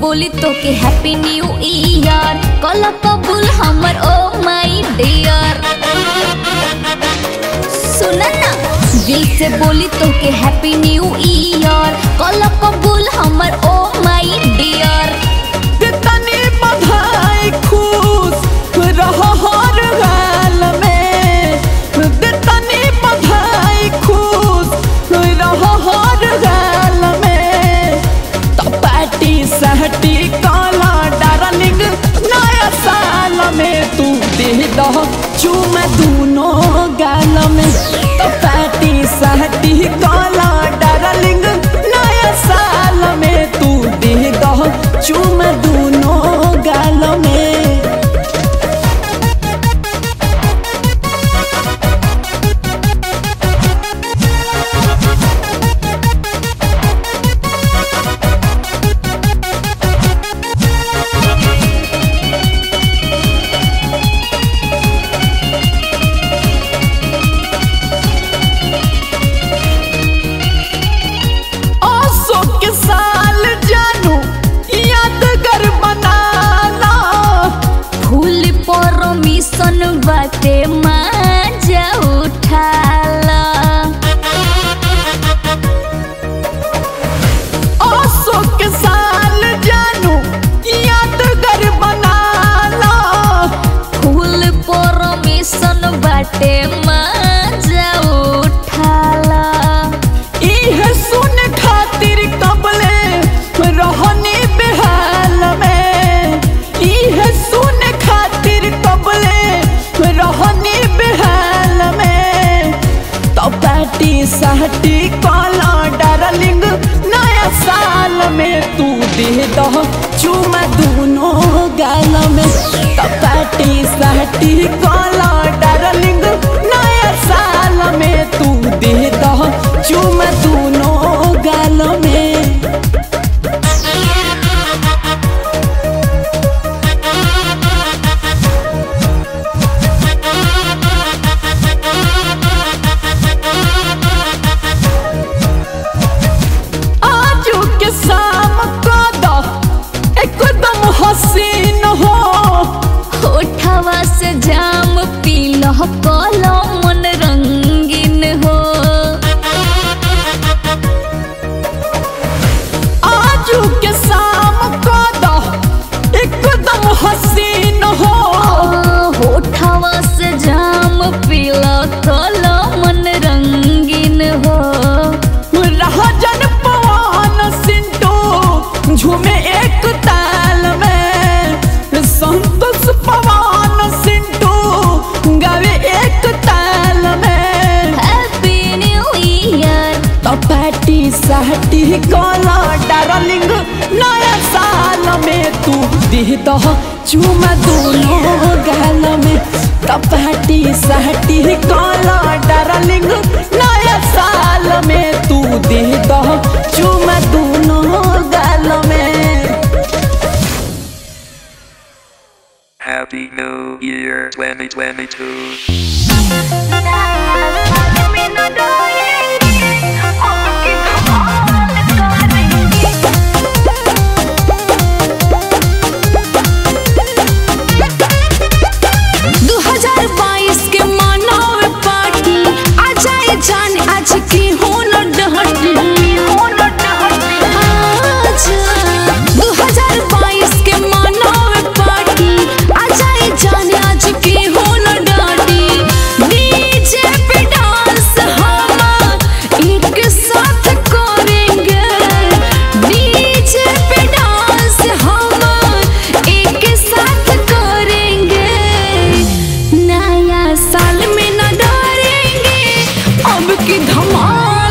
बोली तो के हैप्पी न्यू ईयर कल कबूल हमर ओ माय डियर। सुना ना दिल से बोली तो के हैप्पी न्यू ईयर कल कबूल हमर ओ माय डियर। कितनी बधाई खुश रहो हर हाल में, कितनी बधाई खुश रहो हर हाल में। तो पार्टी सहटी काला डार्लिंग नया साल में तू दे दो चूम दूनों गाल में। तो पार्टी सहटी काला डार्लिंग नया साल में तू दे दो चूम दूनों गाल में। बाते मजा उठाला आसो के साल जानू यादगार बनाला। फूल परमिशन बाटे मजा उठाला। इहे सुन खातिर कबले रहनी बेहाल में, इहे सुन खातिर कबले रहनी बेहाल में। तो पार्टी सहटी काला डार्लिंग नया साल में तू दे दो चूम दूनों गाल में। तो पार्टी सहटी काला डार्लिंग नया साल में तू दे दो चूम दूनों गाल में। हसीन हो होठवा से जाम पीलो कलो मन रंगीन हो। आजू के शाम को दो एकदम हसीन हो। होठवा से जाम पीलो कलो मन रंगीन हो। राजन पवन सिंटू झूमे एक ताल में, संतोष पवन सिंटू गावे एक ताल में। Happy new year. तो पार्टी सहटी काला डार्लिंग नया साल में तू दे दो चूम दूनों गाल में। तो पार्टी सहटी काला डार्लिंग नया साल में तू दे दो चूम दूनों गाल में। Happy New Year 2022. साल में न डरेंगे अब की धमाल।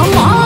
हमार